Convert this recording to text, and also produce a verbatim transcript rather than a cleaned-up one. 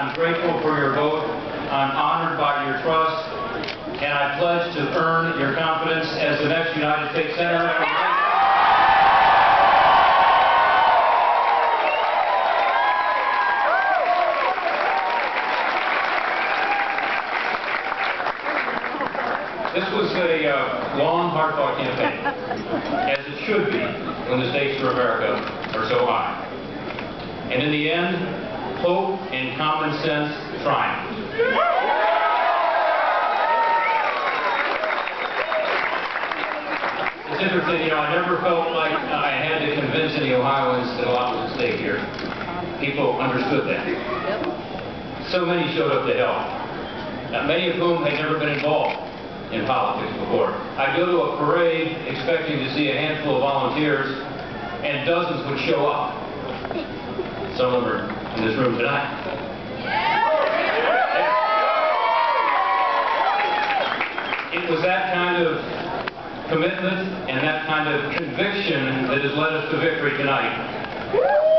I'm grateful for your vote. I'm honored by your trust. And I pledge to earn your confidence as the next United States Senator. This was a uh, long, hard-fought campaign, as it should be when the stakes for America are so high. And in the end, hope and common sense triumphed. It's interesting, you know, I never felt like I had to convince any Ohioans that a lot was at stake here. People understood that. So many showed up to help, uh, many of whom had never been involved in politics before. I go to a parade expecting to see a handful of volunteers, and dozens would show up. Some of them are in this room tonight. It was that kind of commitment and that kind of conviction that has led us to victory tonight.